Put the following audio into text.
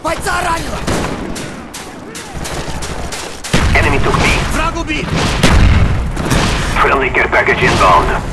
Бойца ранило! Enemy took me. Враг убит! Friendly care package inbound.